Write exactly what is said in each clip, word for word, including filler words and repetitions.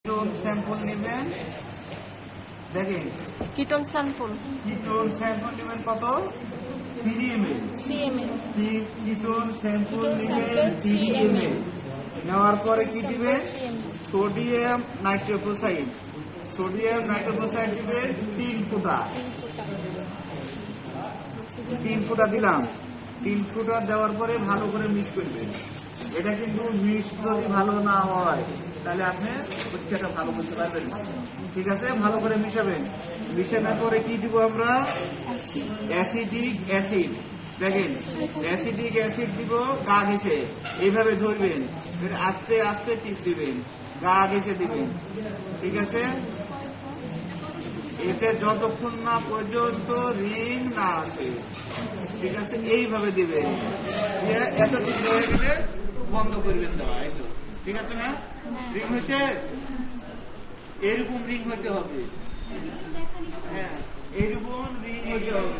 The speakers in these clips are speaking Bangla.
कीटोन सैंपल নেবেন দেখেন कीटोन सैंपल कीटोन सैंपल নেবেন কত तीन एम एल तीन एम एल कीटोन सैंपल নেবেন तीन एम एल নেওয়ার পরে কি দিবেন সোডিয়াম নাইট্রোক্সাইড সোডিয়াম নাইট্রোক্সাইড দিবেন तीन ফুটা तीन ফুটা দিলাম तीन ফুটা দেওয়ার পরে ভালো করে মিক্স করবেন এটা কিন্তু মিক্স যদি ভালো না হয় তাহলে আপনি পরীক্ষাটা ভালো করতে পারবেন না ঠিক আছে ভালো করে মিশাবেন মিশানোর পরে কি দিব আমরা অ্যাসিডিক অ্যাসিড দেখেন অ্যাসিডিক অ্যাসিড দিব গা ঘেঁষে এইভাবে ধরবেন আস্তে আস্তে টিপ দিবেন গা ঘেঁষে দিবেন ঠিক আছে এতে যতক্ষণ না পর্যন্ত রিং না আসে ঠিক আছে এইভাবে দিবেন এত টিপ হয়ে গেলে বন্ধ করবেন দেওয়া ঠিক আছে না রিং হয়েছে এরকম রিং হতে হবে হ্যাঁ এরকম রিং হতে হবে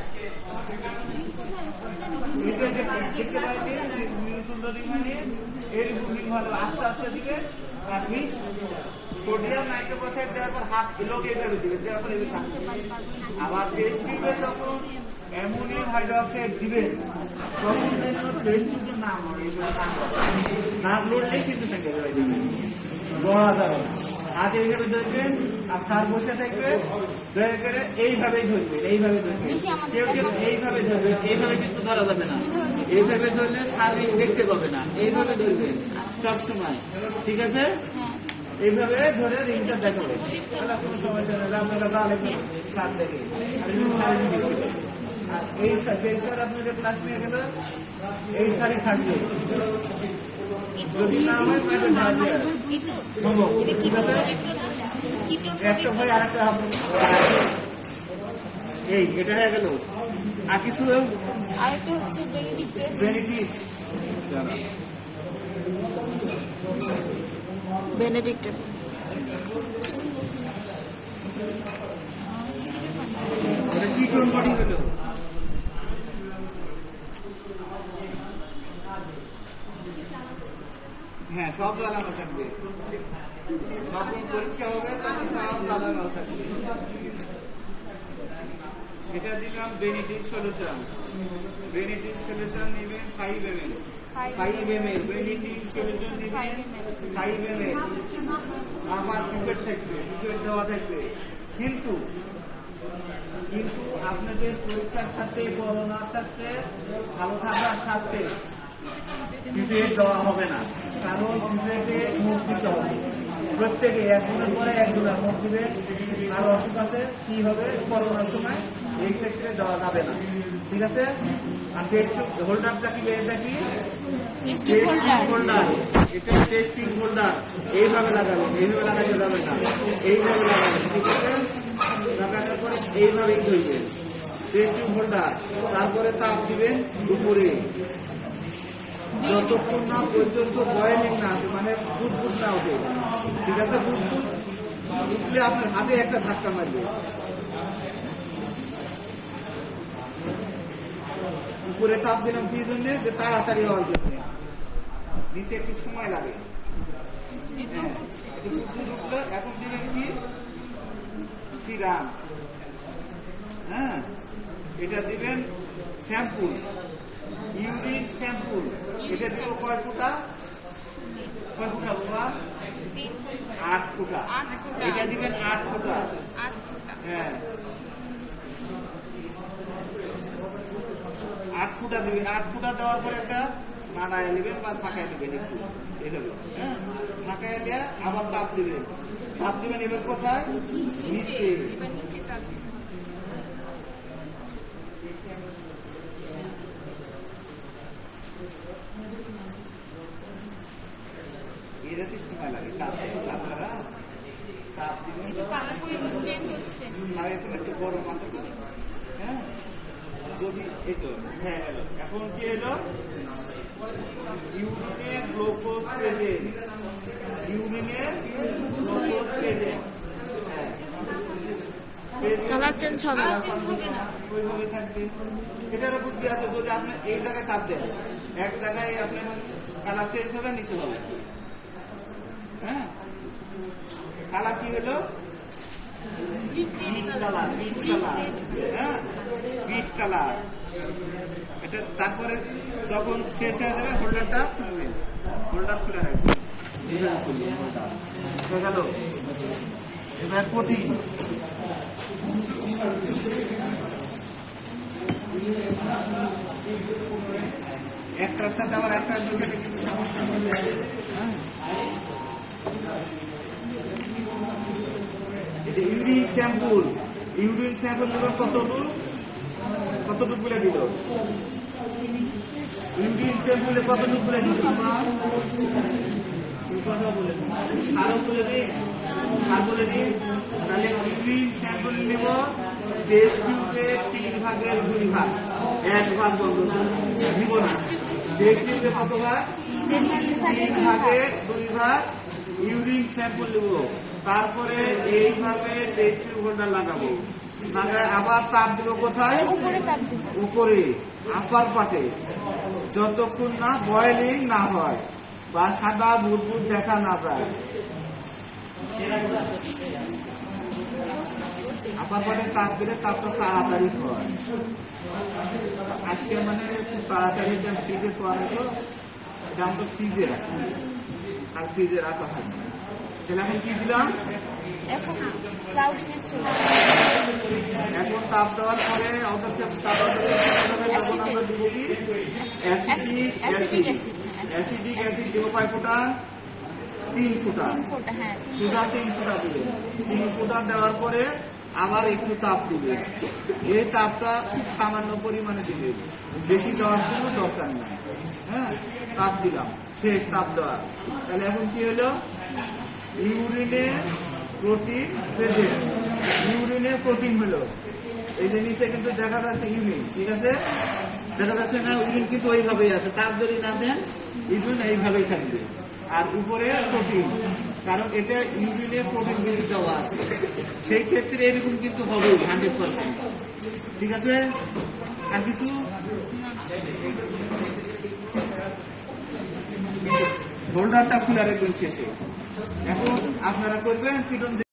দেখতে পাচ্ছেন এরকম রিং হবে আস্তে আস্তে দিবে আর মিক্স সোডিয়াম নাইট্রোক্সাইড দেওয়ার পর হাত লোক এইভাবে দিবে দেওয়ার পর এভাবে থাকবে আবার টেস্ট টিউবে যখন অ্যামোনিয়াম হাইড্রোক্সাইড দিবেন তখন টেস্ট টিউবের নাম হবে নাম লড়লেই কিন্তু সঙ্গে দেওয়া যাবে বড়া যাবে না হাত এইভাবে ধরবেন আর সার বসে থাকবে দয়া করে এইভাবেই ধরবেন এইভাবে ধরবেন কেউ কেউ এইভাবে ধরবেন এইভাবে কিন্তু ধরা যাবে না এইভাবে ধরলে সার দেখতে পাবে না এইভাবে ধরবেন সবসময় ঠিক আছে এইভাবে ধরে রিংটা দেখাবেন তাহলে কোনো সমস্যা নেই আপনারা তাহলে সার দেখে আর এই সার আপনাদের ক্লাস নিয়ে গেলে এই সারই থাকবে যদি না হয় তাহলে একটা ভাই আর একটা এই এটা হয়ে গেল আর কিছু বেনিফিট বেনেডিক্ট কিটোন বডি হলো হ্যাঁ সব জ্বালানো থাকবে যখন পরীক্ষা হবে তখন সব জ্বালানো থাকবে এটা দিলাম বেনিডিক সলিউশন বেনিডিক সলিউশন নেবেন five M L five M L Benedict solution নেবেন ফাইভ এম এল আমার টিকেট থাকবে টিকেট দেওয়া থাকবে কিন্তু কিন্তু আপনাদের পরীক্ষার সাথে করোনার সাথে ভালো থাকার সাথে টিকেট দেওয়া হবে না কারণ টিকেটে মুখ দিতে হবে প্রত্যেকে একজনের পরে একজনের মুখ দিবে আর অসুখ আছে কি হবে করোনার সময় এই ক্ষেত্রে দেওয়া যাবে না ঠিক আছে আর টেস্ট হোল্ডারটা কি এটা কি টেস্টিং হোল্ডার এটা টেস্টিং হোল্ডার এইভাবে লাগাবেন এইভাবে লাগাতে যাবে না এইভাবে লাগাবেন ঠিক আছে লাগানোর পরে এইভাবেই ধরবেন টেস্টিং হোল্ডার তারপরে তাপ দিবেন দুপুরে যতক্ষণ না পর্যন্ত বয়েলিং না আসে মানে বুদবুদ না ওঠে ঠিক আছে বুদবুদ উঠলে আপনার হাতে একটা ধাক্কা মারবে উপরে তাপ দিলাম কি জন্য যে তাড়াতাড়ি হওয়ার জন্য নিচে একটু সময় লাগে এখন দিলেন কি সিরাম হ্যাঁ এটা দিবেন শ্যাম্পুল ইউরিন শ্যাম্পুল এটা দিব কয় ফুটা কয় ফুটা বাবা আট ফুটা এটা দিবেন আট ফুটা হ্যাঁ আট ফুটা দিবেন আট ফুটা দেওয়ার পরে একটা নাড়ায় নেবেন বা ফাঁকায় নেবেন একটু এভাবে হ্যাঁ ফাঁকায় দিয়ে আবার তাপ দিবেন তাপ দিবেন এবার কোথায় নিচে এরাতে সময় লাগে তাপ আপনারা তাপ দিবেন একটু গরম আছে তো হ্যাঁ যদি এই তো হ্যাঁ এখন কি এলো ইউরিনে গ্লুকোজ প্রেজেন্ট ইউরিনে গ্লুকোজ প্রেজেন্ট কালার চেঞ্জ হবে না ওইভাবে থাকবে এটার বুদ্ধি আছে যদি আপনি এই জায়গায় তাপ দেন এক জায়গায় আপনার কালার চেঞ্জ হবে নিচে হবে হ্যাঁ কালার কি হলো? বিট কালার, বিট কালার, হ্যাঁ বিট কালার। এটা তারপরে যখন শেষ হয়ে যাবে হোল্ডারটা খুলবেন, হোল্ডার খুলে রাখবেন। গেল এবার কোটিং। একটার সাথে আবার একটা ইউরিন স্যাম্পল, ইউরিন স্যাম্পল গুলো কতটুকু কতটুকু বলে দিল? ইউরিন স্যাম্পলে কতটুকু বলে দিল? কথা বলে আরো বলে দিই, আর বলে দিই। তাহলে ইউরিন স্যাম্পল নেব টেস্ট টিউবের তিন ভাগের দুই ভাগ, এক ভাগ বন্ধ দিব না। টেস্ট টিউবে কত ভাগ? তিন ভাগের দুই ভাগ ইউরিন স্যাম্পল নেব। তারপরে এইভাবে টেস্ট টিউব হোল্ডার লাগাবো, লাগায় আবার তাপ দিব কোথায়? উপরে আপার পাটে, যতক্ষণ না বয়েলিং না হয় বা সাদা বুদবুদ দেখা না যায়। আপার পাটে তাপ দিলে তাপটা তাড়াতাড়ি হয়। আজকে মানে খুব তাড়াতাড়ি ফ্রিজে পাওয়া গেল, এটা আমরা ফ্রিজে রাখি আর ফ্রিজে রাখা হয়। তাহলে এখন কি দিলাম? এখন তাপ দেওয়ার পরে অ্যাসিডিক অ্যাসিড, অ্যাসিডিক অ্যাসিড দেবো কয় ফোঁটা? তিন ফোঁটা, সুদা তিন ফোঁটা দিবে। তিন ফোঁটা দেওয়ার পরে আবার একটু তাপ দিবে। এই তাপটা খুব সামান্য পরিমাণে দিবে, বেশি দেওয়ার কোনো দরকার নেই। হ্যাঁ তাপ দিলাম, শেষ তাপ দেওয়া। তাহলে এখন কি হলো? ইউরিনে প্রোটিন প্রেজেন্ট, ইউরিনে প্রোটিন হলো। এই জিনিসটা কিন্তু দেখা যাচ্ছে ইউরিন, ঠিক আছে দেখা যাচ্ছে না? ইউরিন কিন্তু ওইভাবেই আছে, তাপ যদি না দেন ইউরিন এইভাবেই থাকবে। আর উপরে প্রোটিন, কারণ এটা ইউরিনে প্রোটিন বেশি দেওয়া আছে, সেই ক্ষেত্রে এরকম কিন্তু হবে হান্ড্রেড পার্সেন্ট। ঠিক আছে? আর কিছু হোল্ডারটা খুলে রাখবেন শেষে। এখন আপনারা করবেন কিটন।